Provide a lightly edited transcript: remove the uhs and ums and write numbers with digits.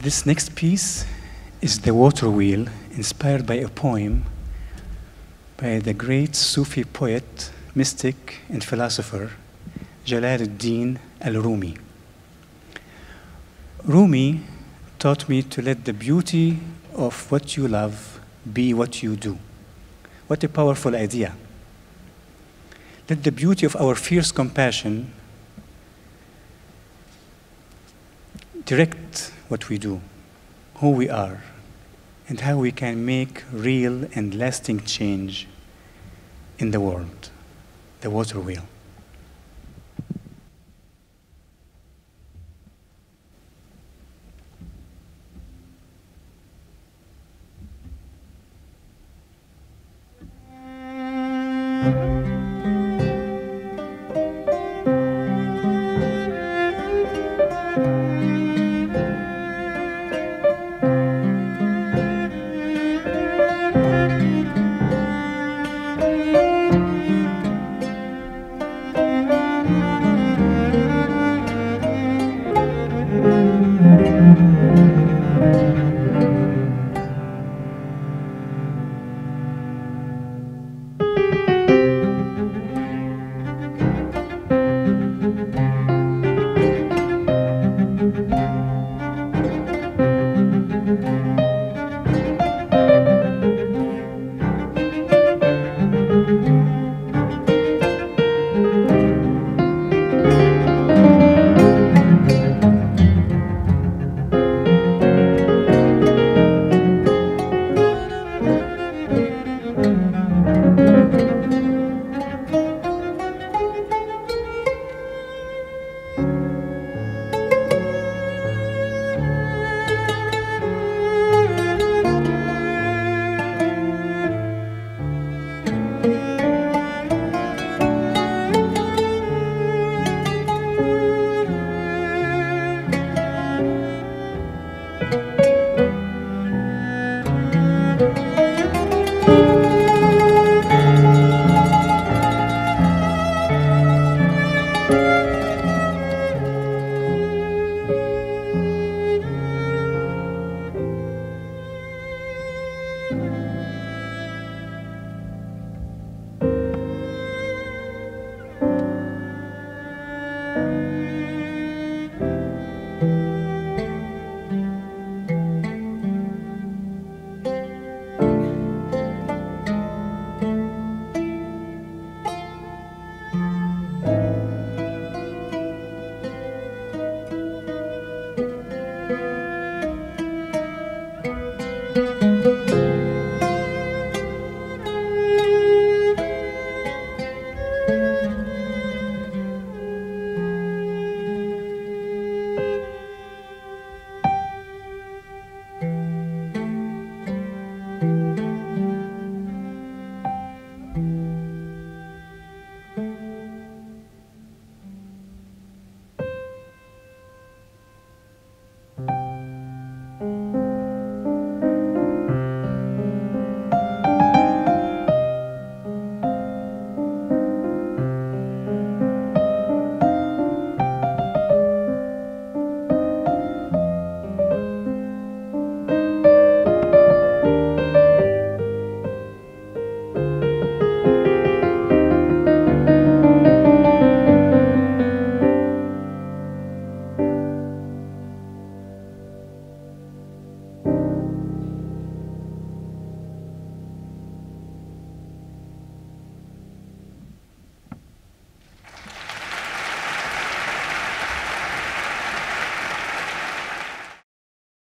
This next piece is The Water Wheel, inspired by a poem by the great Sufi poet, mystic, and philosopher, Jalaluddin al-Rumi. Rumi taught me to let the beauty of what you love be what you do. What a powerful idea. Let the beauty of our fierce compassion direct what we do, who we are, and how we can make real and lasting change in the world. The Water Wheel.